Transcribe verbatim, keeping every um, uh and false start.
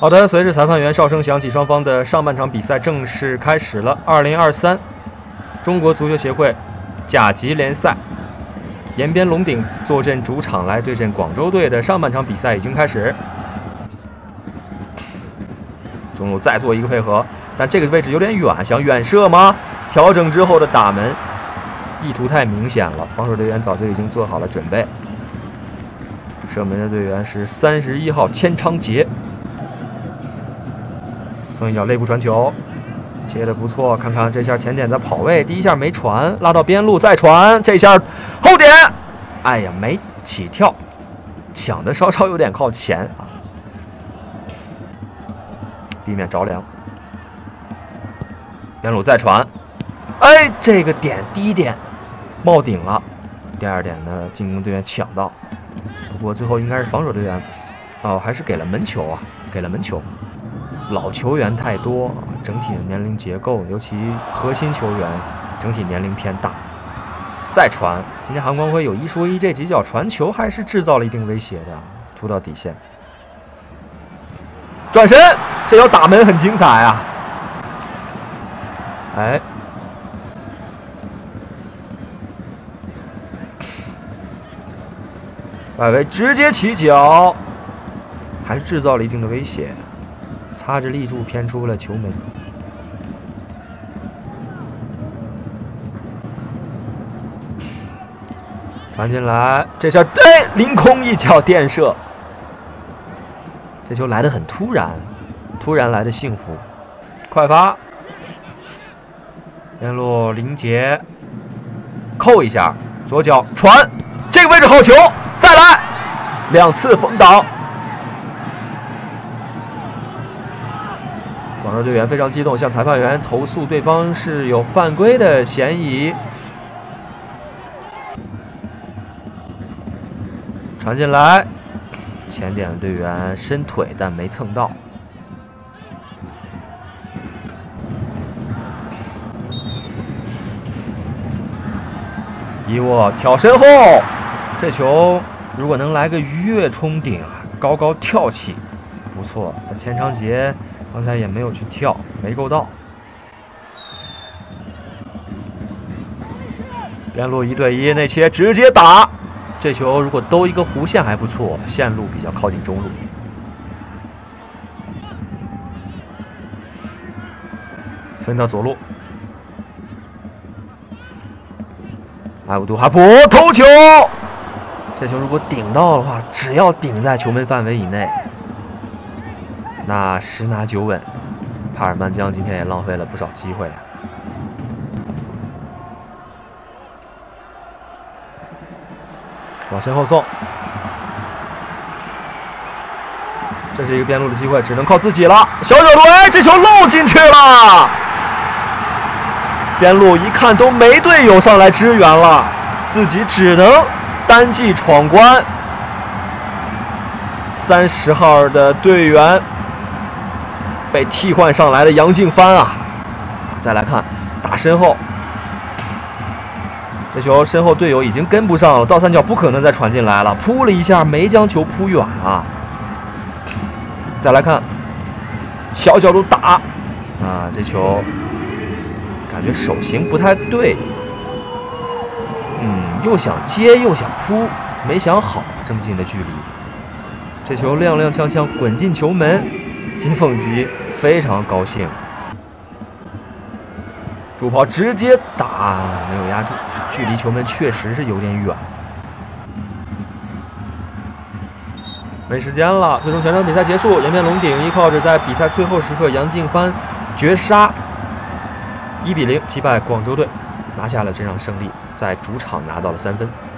好的，随着裁判员哨声响起，双方的上半场比赛正式开始了。二零二三中国足球协会甲级联赛，延边龙鼎坐镇主场来对阵广州队的上半场比赛已经开始。中路再做一个配合，但这个位置有点远，想远射吗？调整之后的打门，意图太明显了，防守队员早就已经做好了准备。射门的队员是三十一号千昌杰。 送一脚肋部传球，接的不错。看看这下前点在跑位，第一下没传，拉到边路再传，这下后点，哎呀，没起跳，抢的稍稍有点靠前啊，避免着凉。边路再传，哎，这个点第一点冒顶了，第二点呢，进攻队员抢到，不过最后应该是防守队员，哦，还是给了门球啊，给了门球。 老球员太多，整体的年龄结构，尤其核心球员，整体年龄偏大。再传，今天韩光辉有一说一，这几脚传球还是制造了一定威胁的，突到底线。转身，这脚打门很精彩啊！哎，外围直接起脚，还是制造了一定的威胁。 擦着立柱偏出了球门，传进来，这下哎，凌空一脚垫射，这球来得很突然，突然来的幸福，快发，边路林杰扣一下，左脚传，这个位置好球，再来，两次封挡。 广州队员非常激动，向裁判员投诉对方是有犯规的嫌疑。传进来，前点的队员伸腿但没蹭到。伊沃挑身后，这球如果能来个鱼跃冲顶啊，高高跳起，不错。但钱昌杰。 刚才也没有去跳，没够到。边路一对一内切，直接打。这球如果兜一个弧线还不错，线路比较靠近中路。分到左路，艾布杜哈普头球。这球如果顶到的话，只要顶在球门范围以内。 那十拿九稳，帕尔曼江今天也浪费了不少机会啊！往身后送，这是一个边路的机会，只能靠自己了。小角度，哎，这球漏进去了！边路一看都没队友上来支援了，自己只能单骑闯关。三十号的队员。 被替换上来的杨静帆啊，再来看打身后，这球身后队友已经跟不上了，倒三角不可能再传进来了，扑了一下没将球扑远啊。再来看小角度打啊，这球感觉手型不太对，嗯，又想接又想扑，没想好这么近的距离，这球踉踉跄跄滚进球门。 金凤吉非常高兴，主炮直接打，没有压住，距离球门确实是有点远。没时间了，最终全场比赛结束，延边龙鼎依靠着在比赛最后时刻杨静帆绝杀，一比零击败广州队，拿下了这场胜利，在主场拿到了三分。